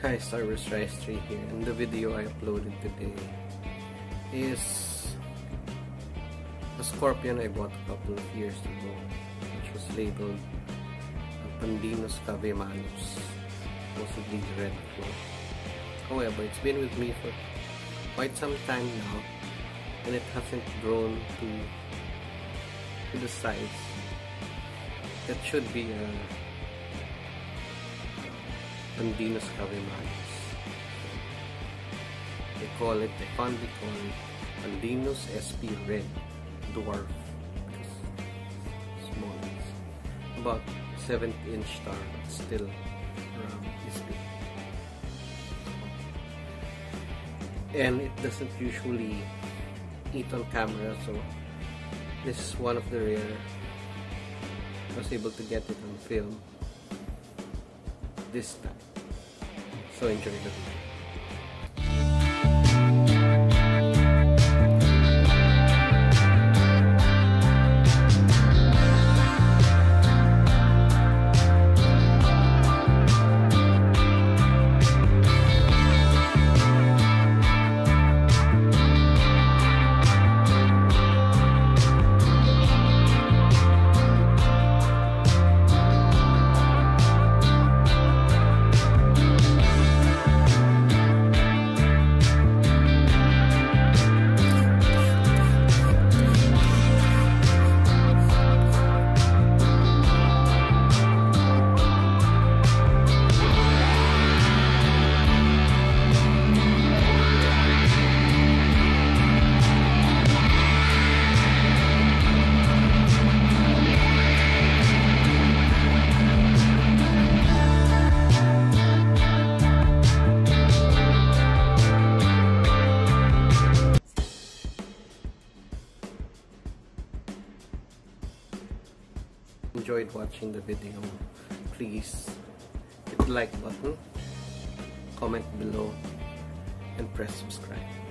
Hi, Starburst Rice 3 here, and the video I uploaded today is a scorpion I bought a couple of years ago, which was labeled Pandinus cavemanus, possibly red claw. However, it's been with me for quite some time now, and it hasn't grown to the size that should be a Pandinus cavemanus. They fondly call it Pandinus sp red dwarf, because small. It's about 7th inch star, but still around this big. And it doesn't usually eat on camera, so this is one of the rare I was able to get it on film this time. So enjoy the video. Enjoyed watching the video, please hit the like button, comment below, and press subscribe.